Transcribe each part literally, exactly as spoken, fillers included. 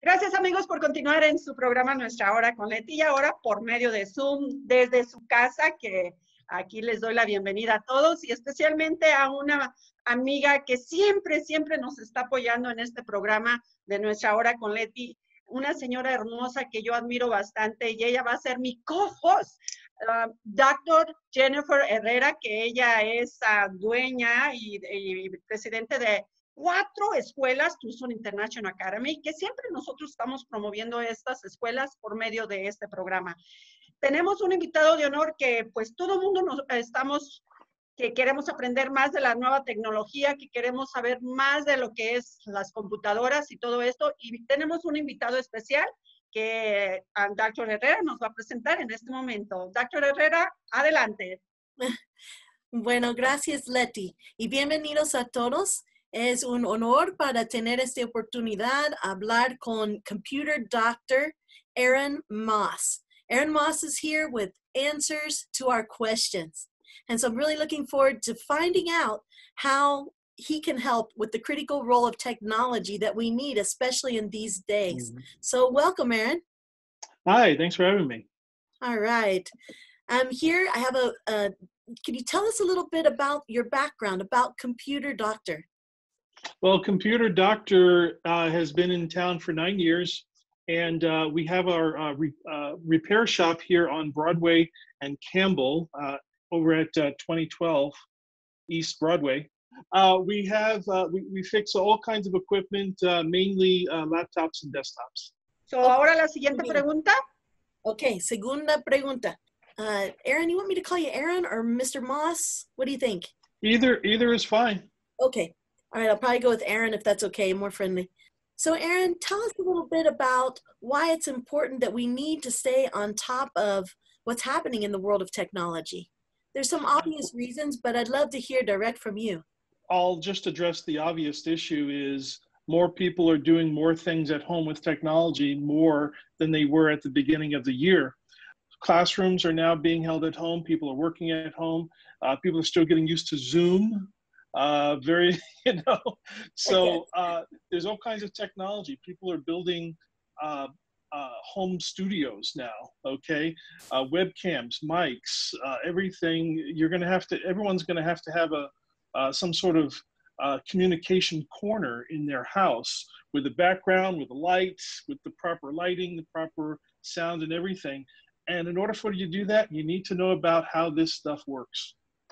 Gracias amigos por continuar en su programa Nuestra Hora con Leti, y ahora por medio de Zoom desde su casa, que aquí les doy la bienvenida a todos y especialmente a una amiga que siempre, siempre nos está apoyando en este programa de Nuestra Hora con Leti, una señora hermosa que yo admiro bastante y ella va a ser mi co-host, uh, doctor Jennifer Herrera, que ella es uh, dueña y, y presidente de cuatro escuelas, Tucson International Academy, que siempre nosotros estamos promoviendo estas escuelas por medio de este programa. Tenemos un invitado de honor que pues todo el mundo nos estamos, que queremos aprender más de la nueva tecnología, que queremos saber más de lo que es las computadoras y todo esto, y tenemos un invitado especial que uh, doctor Herrera nos va a presentar en este momento. doctor Herrera, adelante. Bueno, gracias Leti y bienvenidos a todos. Es un honor para tener esta oportunidad de hablar con Computer Doctor Aaron Moss. Aaron Moss is here with answers to our questions. And so I'm really looking forward to finding out how he can help with the critical role of technology that we need, especially in these days. Mm-hmm. So welcome, Aaron. Hi, thanks for having me. All right. I'm here. I have a, a can you tell us a little bit about your background, about Computer Doctor? Well, Computer Doctor uh, has been in town for nine years, and uh, we have our uh, re uh, repair shop here on Broadway and Campbell uh, over at uh, twenty twelve East Broadway. Uh, we have, uh, we, we fix all kinds of equipment, uh, mainly uh, laptops and desktops. So, ahora la siguiente pregunta. Okay, segunda pregunta. Uh, Aaron, you want me to call you Aaron or Mister Moss? What do you think? Either, either is fine. Okay. All right, I'll probably go with Aaron if that's okay, more friendly. So Aaron, tell us a little bit about why it's important that we need to stay on top of what's happening in the world of technology. There's some obvious reasons, but I'd love to hear direct from you. I'll just address the obvious issue is more people are doing more things at home with technology more than they were at the beginning of the year. Classrooms are now being held at home. People are working at home. Uh, people are still getting used to Zoom. Uh, very, you know, so uh, there's all kinds of technology. People are building uh, uh, home studios now, okay? Uh, webcams, mics, uh, everything. You're gonna have to, everyone's gonna have to have a uh, some sort of uh, communication corner in their house with the background, with the lights, with the proper lighting, the proper sound and everything. And in order for you to do that, you need to know about how this stuff works.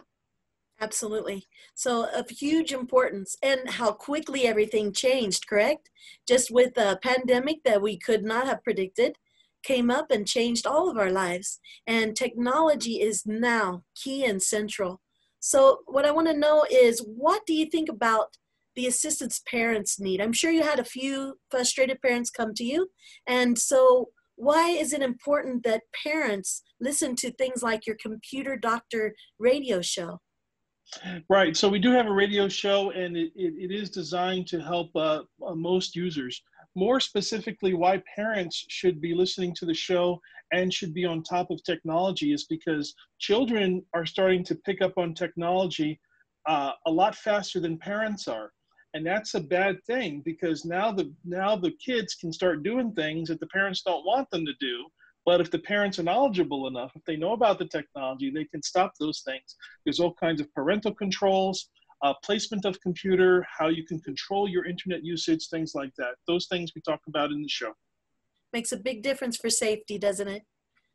Absolutely. So of huge importance, and how quickly everything changed, correct? Just with the pandemic that we could not have predicted, came up and changed all of our lives. And technology is now key and central. So what I want to know is, what do you think about the assistance parents need? I'm sure you had a few frustrated parents come to you. And so why is it important that parents listen to things like your Computer Doctor radio show? Right, so we do have a radio show, and it, it, it is designed to help uh, uh, most users. More specifically, why parents should be listening to the show and should be on top of technology is because children are starting to pick up on technology uh, a lot faster than parents are. And that's a bad thing, because now the, now the kids can start doing things that the parents don't want them to do. But if the parents are knowledgeable enough, if they know about the technology, they can stop those things. There's all kinds of parental controls, uh, placement of computer, how you can control your internet usage, things like that. Those things we talk about in the show. Makes a big difference for safety, doesn't it?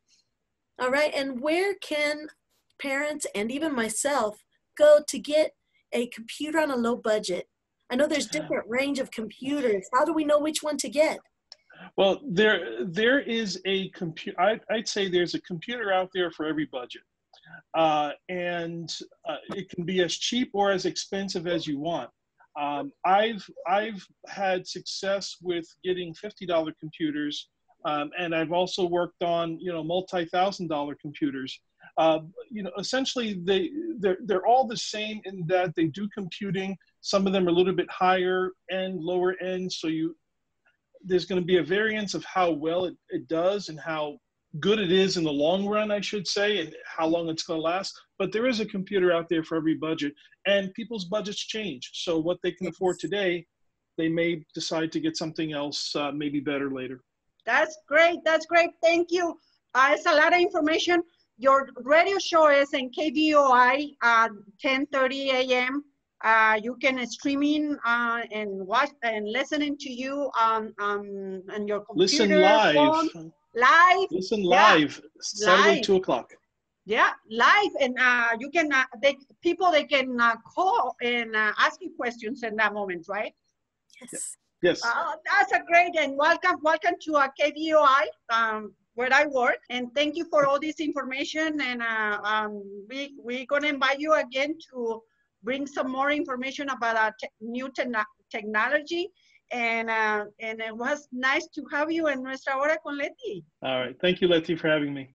All right, and where can parents and even myself go to get a computer on a low budget? I know there's different range of computers. How do we know which one to get? Well, there there is a computer. I'd say there's a computer out there for every budget, uh, and uh, it can be as cheap or as expensive as you want. Um, I've I've had success with getting fifty dollar computers, um, and I've also worked on you know multi-thousand dollar computers. Uh, you know, essentially they they're they're all the same in that they do computing. Some of them are a little bit higher end, lower end, so you. There's going to be a variance of how well it, it does and how good it is in the long run, I should say, and how long it's going to last. But there is a computer out there for every budget, and people's budgets change. So what they can afford today they may decide to get something else uh, maybe better later. That's great. That's great. Thank you. Uh, it's a lot of information. Your radio show is in K V O I at ten thirty a m Uh, you can stream in uh, and watch and listening to you on, um, on your computer, Listen live. phone, live. Listen Yeah. live. Saturday, Live. two o'clock. Yeah, live, and uh, you can uh, they people they can uh, call and uh, ask you questions in that moment, right? Yes. Yes. Uh, that's a great and welcome, welcome to uh, K V O I, um, where I work, and thank you for all this information. And uh, um, we we're gonna invite you again to bring some more information about our te new te technology. And uh, and it was nice to have you in Nuestra Hora con Leti. All right. Thank you, Letty, for having me.